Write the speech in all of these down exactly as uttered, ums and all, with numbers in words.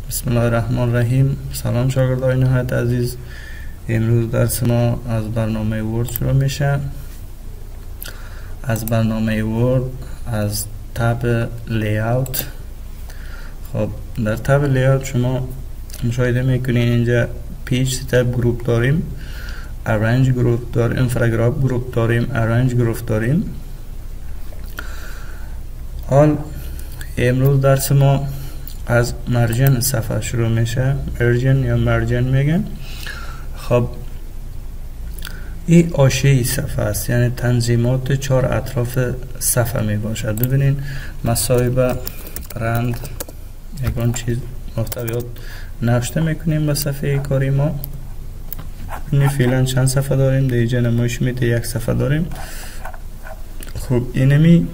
بسم الله الرحمن الرحیم. سلام شاگردان نهایت عزیز. امروز درس ما از برنامه ورد شروع میشه. از برنامه ورد از تب لیاوت. خب در تب لیاوت شما مشاهده میکنین اینجا پیج تب گروپ داریم، ارنج گروپ داریم، انفراگراف گروپ داریم، ارنج گروپ داریم. حال امروز درس ما از مرجن صفحه شروع میشه. مرجن یا مرجن میگن. خب این آشه صفحه است، یعنی تنظیمات چهار اطراف صفحه می باشد. ببینین مصائب رند یکان چیز محتویات نوشته میکنیم به صفحه کاری ما. ببینین فعلا چند صفحه داریم، در اینجا نمایش میده یک صفحه داریم. خب اینمی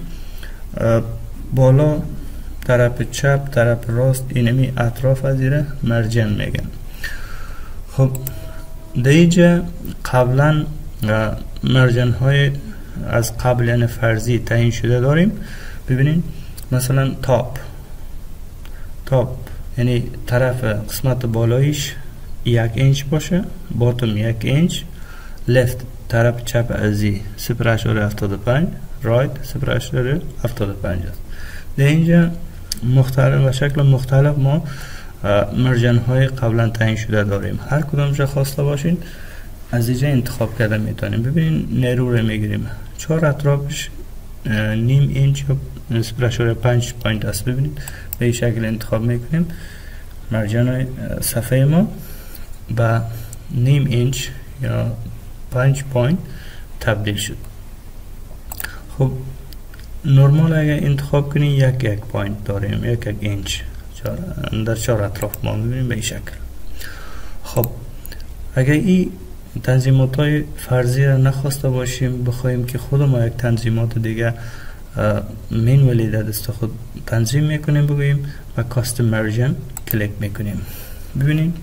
بالا طرف چپ طرف راست اینمی اطراف از ایره مرجن میگن. خب در اینجا قبلا مرجن های از قبل یعنی فرضی تعیین شده داریم. ببینین مثلا تاپ تاپ یعنی طرف قسمت بالایش یک اینچ باشه، باتم یک اینچ، لفت طرف چپ ازی صفر اشاره هفتاد و پنج، رایت صفر اشاره هفتاد و پنج است. در اینجا مختلف و شکل مختلف ما مرجن های قبلا تعیین شده داریم. هر کدامش خواسته باشین از اینجا انتخاب کرده میتونیم. ببینین نیرو رو میگیریم، چهار اطرافش نیم اینچ یا صفر اشاره پنج پوینت است. ببینید به این شکل انتخاب میکنیم. مرجن های صفحه ما با نیم اینچ یا پنج پوینت تبدیل شد. خب نرمال اگر انتخاب کنیم یک یک پوینت داریم، یک یک اینچ در چهار اطراف ما میبینیم به این شکل. خب اگر این تنظیمات های فرضی را نخواسته باشیم، بخوایم که خود ما یک تنظیمات دیگه مینولی در دست خود تنظیم میکنیم، بگوییم و کاستم مرجن کلیک میکنیم. ببینیم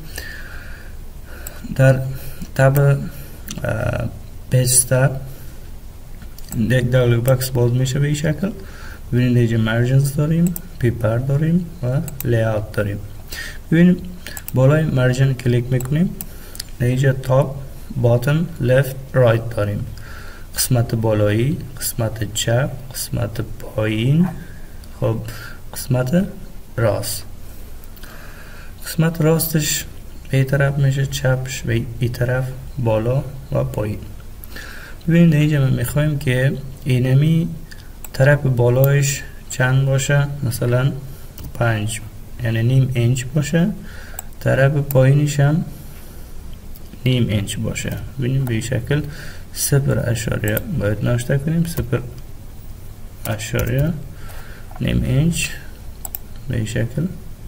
در تب پیج تب یک دایلوگ باکس باز میشه به این شکل. ببینید اینجا مرجنز داریم، پیپر داریم و لیاوت داریم. ببینیم بالای مرجن کلیک میکنیم، اینجا تاپ، باتم، لفت، رایت داریم. قسمت بالایی، قسمت چپ، قسمت پایین، خب قسمت راست. قسمت راستش به این طرف میشه، چپش به این طرف، بالا و پایین. ببینید اینجا ما میخوایم که اینمی طرف بالایش چند باشه، مثلا پنج یعنی نیم اینچ باشه، طرف پایینش هم نیم اینچ باشه. ببینیم به این شکل صفر اشاریه باید نوشته کنیم، صفر اشاریه نیم اینچ به این شکل،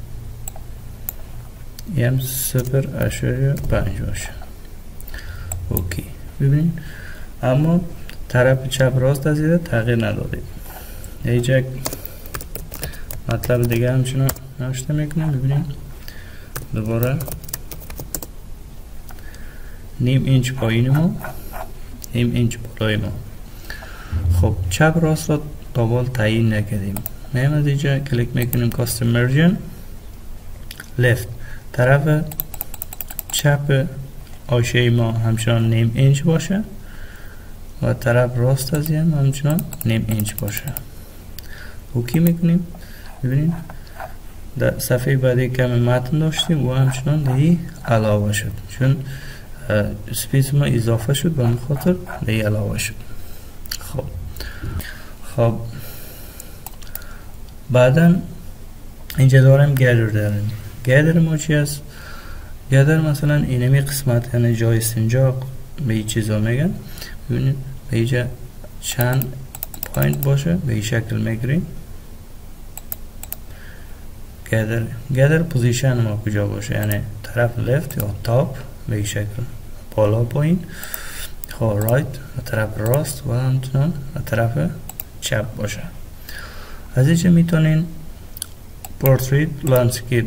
یم صفر اشاریه پنج باشه. اوکی. ببین اما طرف چپ راست از ایده تغییر ندادیم. اینجا مطلب دیگه همچنان نوشته میکنیم. ببینیم دوباره نیم اینچ پایین ما، نیم اینچ بالای ما. خب چپ راست را دوبال تعیین نکردیم. میم از اینجا کلیک میکنیم کاستم مرجن، لفت طرف چپ آشه ما همچنان نیم اینچ باشه و طرف راست از این همچنان نیم اینچ باشه. اوکی میکنیم. ببینید در صفحه بعدی کم متن داشتیم و همچنان دیگه علاوه شد، چون سپیس ما اضافه شد به خاطر دیگه علاوه شد. خب خب بعدا اینجا داریم گدر داریم. گدر ما چی است؟ گدر مثلا اینمی قسمت یعنی جای استنجاق به این چیزا میگن. ببینید به اینجا چند پوینت باشه به این شکل میگیریم. گدر گدر پوزیشن ما کجا باشه، یعنی طرف لفت یا تاپ به این شکل، بالا پایین. خب رایت و طرف راست و همچنان و طرف چپ باشه. از اینجا میتونین پورتریت لندسکیپ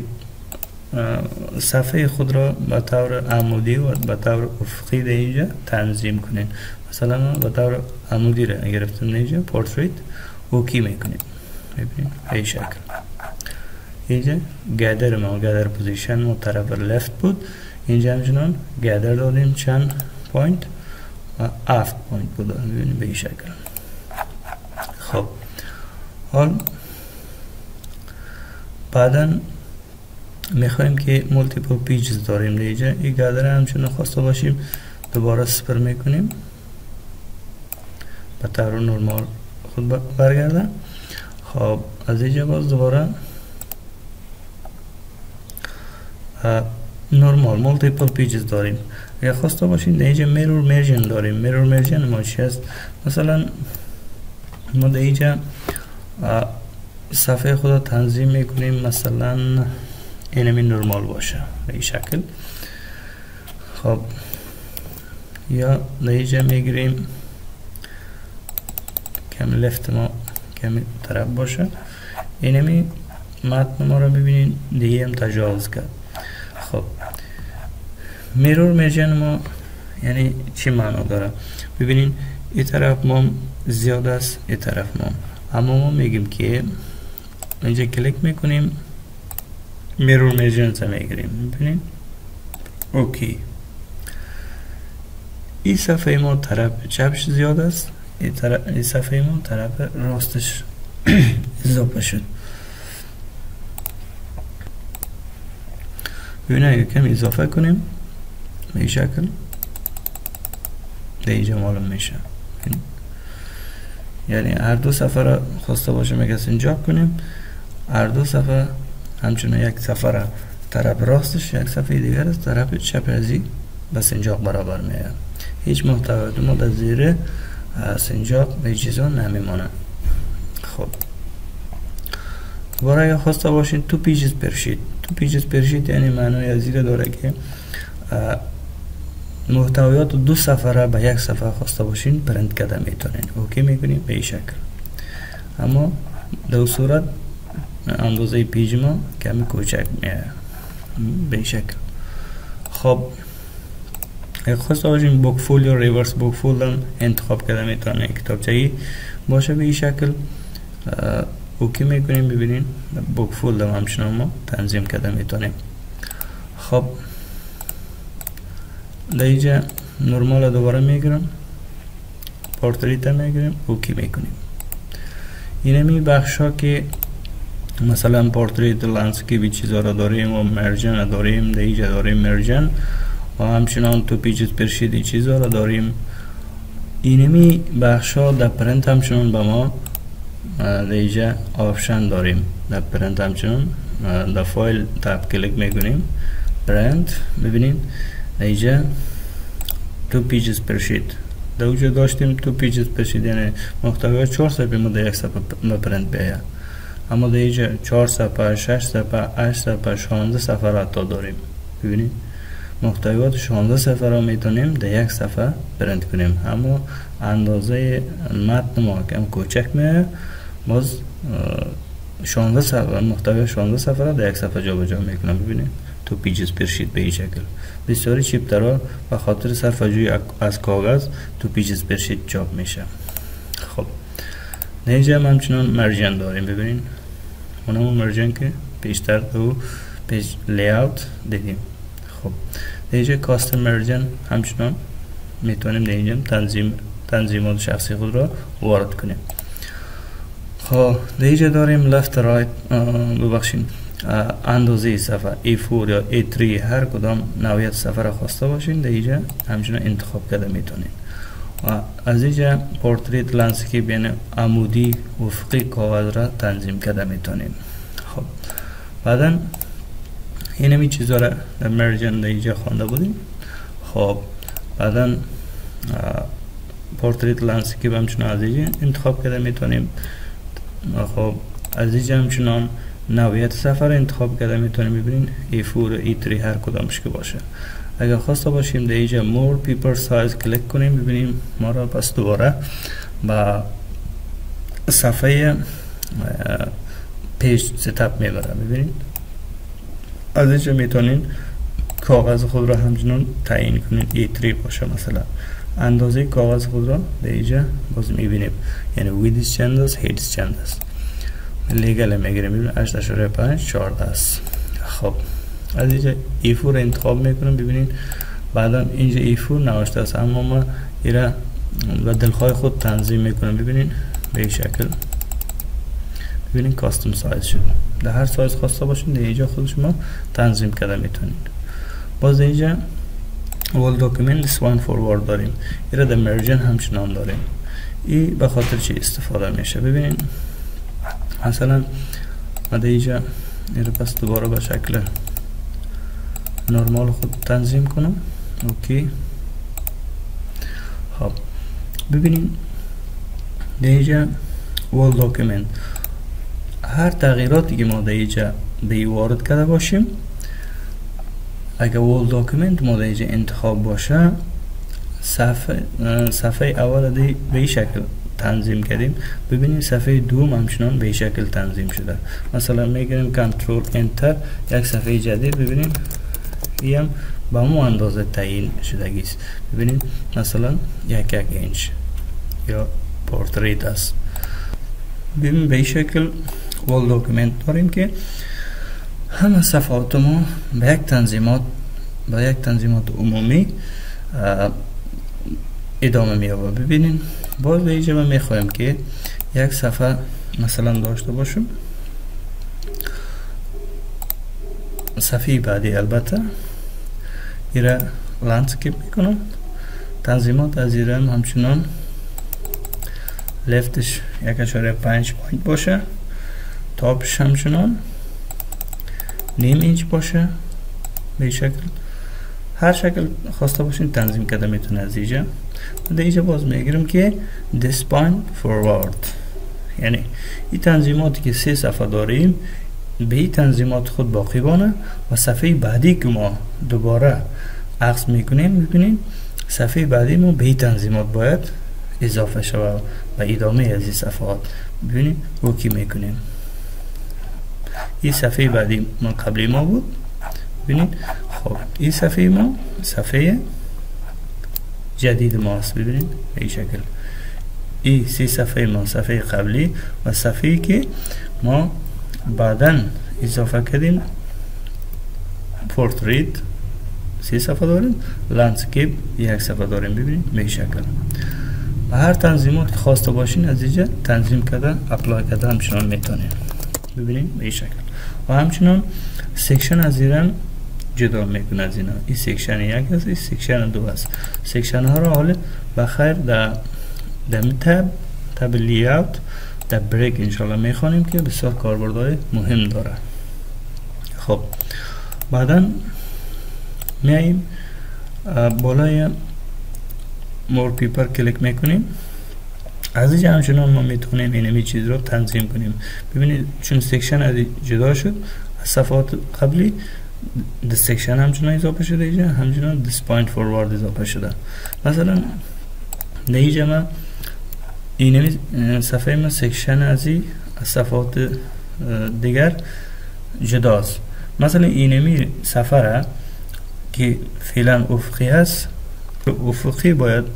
صفحه خود را به طور عمودی و به طور افقی در اینجا تنظیم کنین. مثلا ما به طور عمودی را گرفتیم اینجا پورتریت، اوکی میکنیم. ببینید به این شکل. اینجا gather ما gather position ما طرف left بود. اینجا همچنان gather دادیم چند پوینت و هفت پوینت بود. ببینید به این شکل. خب حال بعدا میخوایم که مولتیپل پیجز داریم دیگه. این gather همچنان خواسته باشیم دوباره صفر میکنیم به طور نرمال خود برگرده. خب از اینجا باز دوباره نرمال مولتیپل پیجز داریم. اگر خواسته باشین در اینجا میرور مرجن داریم. میرور مرجن ما چی است؟ مثلا ما در اینجا صفحه خود تنظیم میکنیم، مثلا اینمی نرمال باشه به این شکل. خب یا در اینجا میگیریم کمی لفت ما کمی طرف باشه. اینمی متن ما رو ببینید دیگه هم تجاوز کرد. خب میرور مرجن ما یعنی چی معنا داره؟ ببینید این طرف ما زیاد است، این طرف ما، اما ما میگیم که اینجا کلیک میکنیم میرور مرجن رو میگیریم. ببینید اوکی، این صفحه ما طرف چپش زیاد است، این طرف این صفحه ما طرف راستش اضافه شد. ببینید یکم اضافه کنیم به این شکل در اینجا معلوم میشه. یعنی هر دو صفحه را خواسته باشیم اگه اینجا کنیم، هر دو صفحه همچنان یک صفحه را طرف راستش، یک صفحه دیگر است طرف چپ ازی به سنجاق برابر میاد. هیچ محتوای ما در زیر سنجاق به چیزا نمیمانه. خب دوباره اگه خواسته باشین تو پیجز پرشید، تو پیجز پرشید یعنی معنای از زیر داره که محتویات دو صفحه را به یک صفحه خواسته باشین پرنت کرده میتونین. اوکی میکنیم به این شکل. اما در صورت اندازه پیج ما کمی کوچک میاد به این شکل. خب اگه خواسته باشین بوک فول یا ریورس بوک فول هم انتخاب کرده میتونین. کتابچه‌ای باشه به این شکل اوکی میکنیم. ببینین بوک فول هم همچنان ما تنظیم کرده میتونیم. خب در اینجا نرمال دوباره میگیرم، پورتریت میگیریم، اوکی میکنیم. اینمی بخش ها که مثلا پورتریت لندسکیپ چیزا را داریم و مرجن داریم، در اینجا داریم مرجن و همچنان تو پیجز پرشید چیزا را داریم. اینمی بخش ها در پرنت همچنان به ما در اینجا آپشن داریم. در پرنت همچنان در فایل تاب کلیک میکنیم پرنت. ببینید در اینجا تو پیجز پرشید در اونجا داشتیم تو پیجز پرشید یعنی محتوای چهار صفحه ما در یک صفحه پرنت بیاید. اما در اینجا چهار صفحه، شش صفحه، هشت صفحه، شانزده صفحه را تا داریم. ببینید محتویات شانزده صفحه را میتونیم در یک صفحه پرنت کنیم. اما اندازه متن ما کم کوچک میاد، باز شانزده صفحه محتوی شانزده صفحه را در یک صفحه جابجا میکنم. ببینید تو پیجز پرشید به این شکل. بسیاری چیپترها به خاطر صرفه‌جویی از کاغذ تو پیجز پرشید چاپ میشه. خب در اینجا هم همچنان مرجن داریم. ببینید اونم مرجن که پیشتر تو پیج لیاوت دیدیم. خب در اینجا کاستم مرجن همچنان میتونیم در اینجا تنظیم تنظیمات شخصی خود را وارد کنیم. خب در اینجا داریم لفت رایت ببخشید اندازه صفحه ای فور یا ای تری هر کدام نوعیت صفحه را خواسته باشین در اینجا همچنان انتخاب کرده میتونین. و از اینجا پورتریت لندسکیپ یعنی عمودی افقی کاغذ را تنظیم کرده میتونین. خب بعدا اینمی چیزا را در مرجن در اینجا خوانده بودیم. خب بعدا پورتریت لندسکیپ همچنان از اینجا انتخاب کرده میتونیم. خب از اینجا همچنان نوعیت صفحه را انتخاب کرده میتونیم. ببینید ای فور و ای تری هر کدامش که باشه. اگر خواسته باشیم در اینجا مور پیپر سایز کلیک کنیم. ببینیم ما را پس دوباره با صفحه پیج ستاپ میبره. ببینید از اینجا میتونین کاغذ خود را همچنان تعیین کنید. ای تری باشه مثلا اندازه کاغذ خود را در اینجا باز میبینیم، یعنی ویدث چند است، هایت چند است. لیگل میگیریم. ببینید هشت اشاره پنج چهارده است. خب از اینجا ایفو رو انتخاب میکنم. ببینید بعدا اینجا ایفو نوشته است اما ما ایرا و دلخواه خود تنظیم میکنم. ببینید به این شکل ببینید کاستم سایز شد. در هر سایز خواسته باشین در اینجا خود شما تنظیم کرده میتونید. باز اینجا وال داکیومنت اسپاین فوروارد داریم. ایرا در مرجن همچنان داریم. این به خاطر چی استفاده میشه؟ ببینید مثلا ما در اینجا ایرا پس دوباره به شکل نرمال خود تنظیم کنم. اوکی. خب ببینید در اینجا وال داکیومنت هر تغییراتی که ما در اینجا به وارد کرده باشیم اگر وال داکیومنت ما در اینجا انتخاب باشه صفحه صفحه اول دی به این شکل تنظیم کردیم. ببینید صفحه دوم همچنان به این شکل تنظیم شده. مثلا میگیریم کنترل انتر یک صفحه جدید. ببینید این هم با مو اندازه تعیین شدگی است. ببینید مثلا یک یک اینچ یا پورتریت است. ببینید به این شکل وال داکیومنت داریم که همه صفحات ما به یک تنظیمات با یک تنظیمات عمومی ادامه می‌یابد. ببینید باز به اینجا ما میخوایم که یک صفحه مثلا داشته باشیم. صفحه بعدی البته ایره لندسکیپ میکنم. تنظیمات از ایره هم همچنان لفتش یک اشاره پنج پوینت باشه، تاپش همچنان نیم اینچ باشه. به شکل هر شکل خواسته باشین تنظیم کرده میتونه. از اینجا در اینجا باز میگیرم که دسپاین فوروارد، یعنی این تنظیماتی که سه صفحه داریم به این تنظیمات خود باقی بانه و صفحه بعدی که ما دوباره عکس میکنیم میبینیم صفحه بعدی ما به این تنظیمات باید اضافه شود و ادامه از این صفحات. ببینیم اوکی میکنیم. این صفحه بعدی ما قبلی ما بود. ببینید خب این صفحه ما صفحه جدید ماست. ببینید به این شکل این سی صفحه ما صفحه قبلی و صفحه که ما بعدا اضافه کردیم پورتریت سی صفحه داریم، لندسکیپ یک صفحه داریم. ببینید به این شکل و هر تنظیمات که خواسته باشین از اینجا تنظیم کرده اپلای کرده همچنان میتونیم. ببینید به این شکل و همچنان سیکشن از ایران جدا میکنه از اینا. این سیکشن یک است، این سیکشن دو است. سیکشن ها رو حالا بخیر در در تب تب لیاوت در بریک انشالله میخوانیم که بسیار کاربردهای مهم داره. خب بعدا میاییم بالای مور پیپر کلیک میکنیم. از اینجا همچنان ما میتونیم اینمی چیز رو تنظیم کنیم. ببینید چون سیکشن از جدا شد از صفحات قبلی د سیکشن همچنان اضافه شده. اینجا همچنان دسپاین فوروارد اضافه شده. مثلا در اینجا ما اینمی صفحه ما سیکشن از این صفحات دیگر جداست. مثلا اینمی صفحه را که فعلا افقی است افقی باید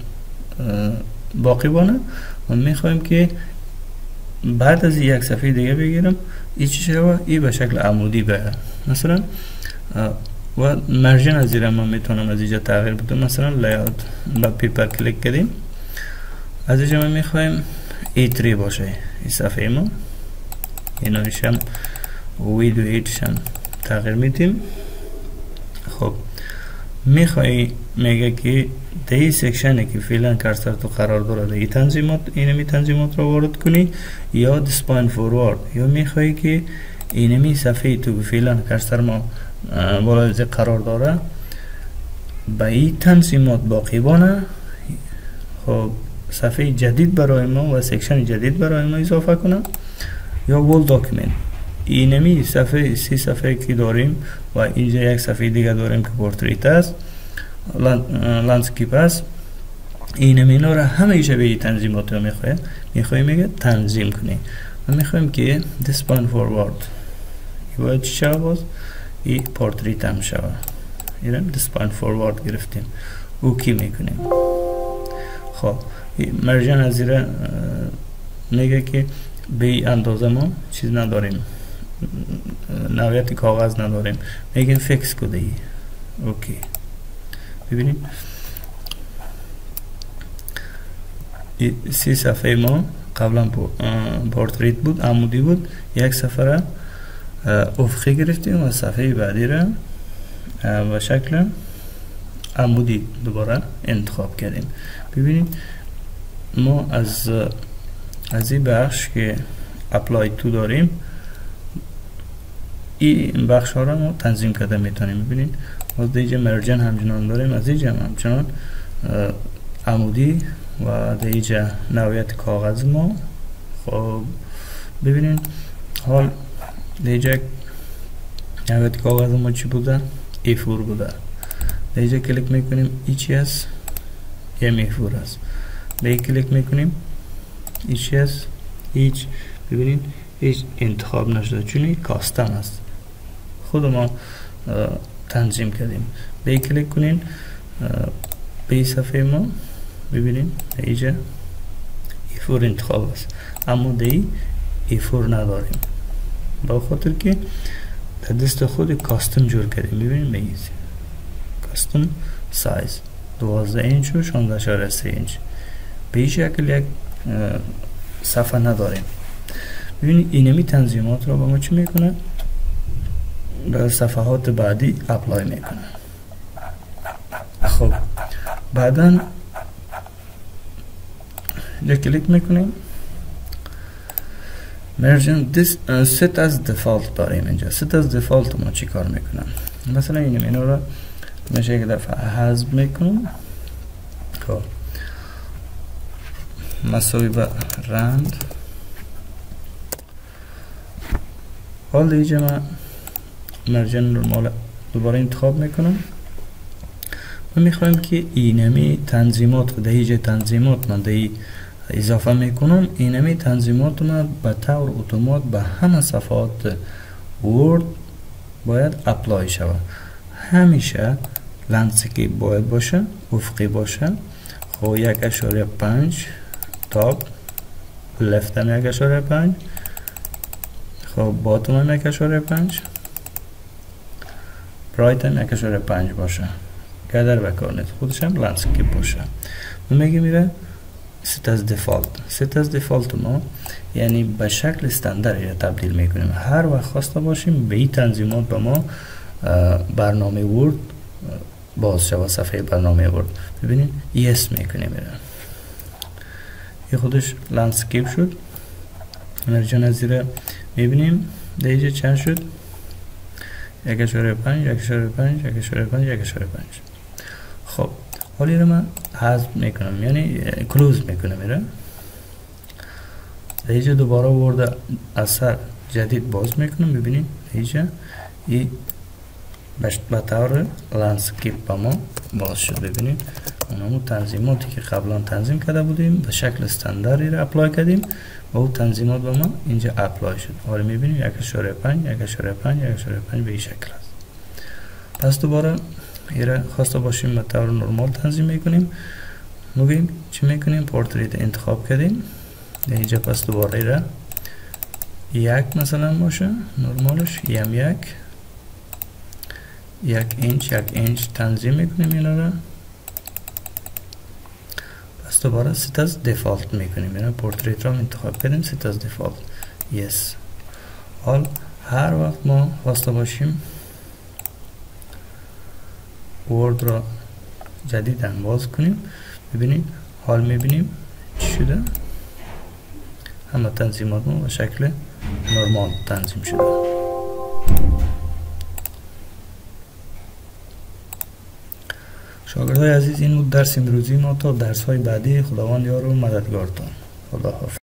باقی بانه و میخوایم که بعد از یک صفحه دیگه بگیرم این چی شده این به شکل عمودی بیاد. مثلا و مرجن از زیر ما میتونم از اینجا تغییر بدم. مثلا لیاوت با پیپر کلیک کردیم از اینجا ما میخوایم ای تری باشه این صفحه ما. اینایش هم ویدو ایتش هم تغییر میدیم. خب میخوایی میگه که در این سیکشنی که فعلا کرسر تو قرار داره در این تنظیمات اینمی تنظیمات رو وارد کنی یا دسپاین فوروارد، یا میخوایی که اینمی صفحه تو فعلا کرسر ما بالای قرار داره با این تنظیمات باقی بانه. خب صفحه جدید برای ما و سیکشن جدید برای ما اضافه کنم یا وال داکیومنت اینمی صفحه سی صفحه که داریم و اینجا یک صفحه دیگه داریم که پورتریت است، لندسکیپ است. اینمی اینا را همه ایشه به این تنظیمات رو میخوایم میخوایم میگه تنظیم کنیم و میخوایم که دسپاین فوروارد باید چی شود باز این پورتریت هم شود. اینم دسپاین فوروارد گرفتیم اوکی میکنیم. خب مرجان از زیر میگه که به اندازه ما چیز نداریم، نوعیت کاغذ نداریم، میگیم فیکس کده ای. اوکی ببینید سی صفحه ما قبلا پورتریت بود، عمودی بود، یک صفحه افقی گرفتیم و صفحه بعدی را به شکل عمودی دوباره انتخاب کردیم. ببینید ما از از این بخش که اپلای تو داریم این بخش ها را ما تنظیم کرده میتونیم. ببینید باز دیگه مرجن همچنان داریم، از اینجا همچنان عمودی و دیگه نوعیت کاغذ ما. خب ببینید حال دیگه نوعیت کاغذ ما چی بوده؟ ای فور بوده. دیگه کلیک میکنیم ایچی است، ام ای فور است. به کلیک میکنیم ایچی است، هیچ ببینید هیچ انتخاب نشده چون این کاستم است، خود ما تنظیم کردیم. به کلیک کنین به صفحه ما ببینید اینجا ای فور انتخاب است، اما دی ای فور نداریم با خاطر که در دست خود کاستم جور کردیم. ببینید به ایزی کاستم سایز دوازده اینچ و شانزده اشاره سه اینچ. به این شکل یک صفحه نداریم. ببینید اینمی تنظیمات را با ما چی میکنه؟ به صفحات بعدی اپلای میکنه. خب بعدا یک کلیک میکنیم مرجن set as default داریم اینجا. set as default ما چی کار میکنم؟ مثلا اینم اینو را میشه یک دفعه حذف میکنم. خب مساوی به رند. حال دیگه من مرجن نرمال دوباره انتخاب میکنم. ما میخوایم که اینمی تنظیمات خود دیگه تنظیمات من دیگه اضافه میکنم. اینمی تنظیمات من به طور اتومات به همه صفحات ورد باید اپلای شود. همیشه لندسکیپ باید باشه، افقی باشه. خب یک اشاره پنج تاپ، لفت هم یک اشاره پنج، خب باتم هم یک اشاره پنج، رایت هم یک اشاره پنج باشه. گدر بکارنید خودش هم لندسکیپ باشه. ما میگه میره set as default. set as default ما یعنی به شکل استاندارد تبدیل میکنیم. هر وقت خواسته باشیم به این تنظیمات به ما برنامه ورد باز شود، صفحه برنامه ورد. ببینید yes میکنیم میره. این خودش لندسکیپ شد. مرجان از زیر میبینیم دیگه چند شد؟ یک اشاره پنج، یک اشاره پنج، یک اشاره پنج، یک اشاره پنج. خب حالی رو من حذف میکنم یعنی کلوز میکنم میره. دیگه دوباره ورد اثر جدید باز میکنم. ببینید دیگه این به طور لندسکیپ با ما باز شد. ببینید اونمو تنظیماتی که قبلا تنظیم کرده بودیم به شکل استانداردی رو اپلای کردیم و اون تنظیمات با ما اینجا اپلای شد. حالا میبینید یک اشاره پنج، یک اشاره پنج، یک اشاره پنج به این شکل است. پس دوباره ایره خواسته باشیم به طور نرمال تنظیم میکنیم. میگیم چی میکنیم؟ پورتریت انتخاب کردیم اینجا. پس دوباره ایره یک مثلا باشه نرمالش، یم یک یک اینچ یک اینچ تنظیم میکنیم اینا را. پس دوباره set as default میکنیم اینا. پورتریت را انتخاب کردیم set as default yes. حال هر وقت ما خواسته باشیم ورد را جدیدن باز کنیم ببینید حال میبینیم چی شده؟ همه تنظیمات ما به شکل نرمال تنظیم شده. شاگردای عزیز این بود درس امروزی ما. تا درس های بعدی خداوند یار و مددگارتان. خدا حافظ.